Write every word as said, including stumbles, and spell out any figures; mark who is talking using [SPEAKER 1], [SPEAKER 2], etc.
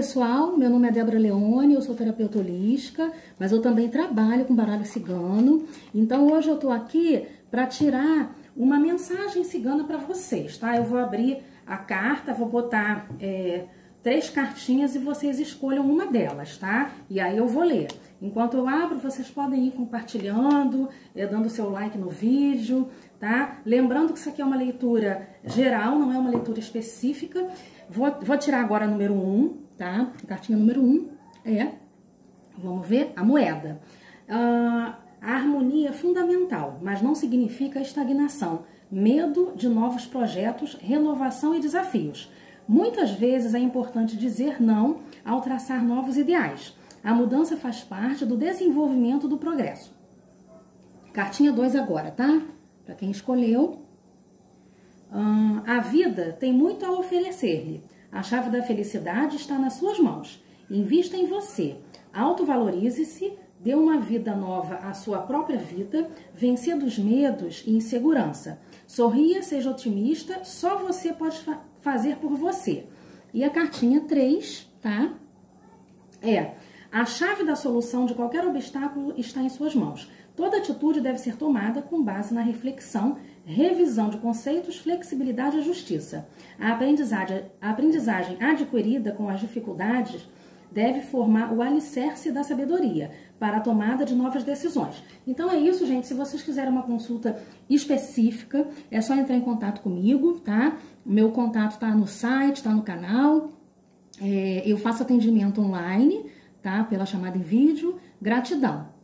[SPEAKER 1] pessoal, meu nome é Débora Leone, eu sou terapeuta holística, mas eu também trabalho com baralho cigano. Então hoje eu tô aqui para tirar uma mensagem cigana para vocês, tá? Eu vou abrir a carta, vou botar é, três cartinhas e vocês escolham uma delas, tá? E aí eu vou ler. Enquanto eu abro, vocês podem ir compartilhando, é, dando seu like no vídeo, tá? Lembrando que isso aqui é uma leitura geral, não é uma leitura específica. Vou, vou tirar agora a número um, tá? A cartinha número um é, vamos ver, a moeda. Ah, a harmonia é fundamental, mas não significa estagnação, medo de novos projetos, renovação e desafios. Muitas vezes é importante dizer não ao traçar novos ideais. A mudança faz parte do desenvolvimento do progresso. Cartinha dois agora, tá? Para quem escolheu. Hum, a vida tem muito a oferecer-lhe. A chave da felicidade está nas suas mãos. Invista em você. Autovalorize-se. Dê uma vida nova à sua própria vida. Vencendo os medos e insegurança. Sorria, seja otimista. Só você pode fa fazer por você. E a cartinha três, tá? É... A chave da solução de qualquer obstáculo está em suas mãos. Toda atitude deve ser tomada com base na reflexão, revisão de conceitos, flexibilidade e justiça. A aprendizagem, a aprendizagem adquirida com as dificuldades deve formar o alicerce da sabedoria para a tomada de novas decisões. Então é isso, gente. Se vocês quiserem uma consulta específica, é só entrar em contato comigo, tá? Meu contato tá no site, tá no canal. É, eu faço atendimento online, tá? Pela chamada em vídeo. Gratidão!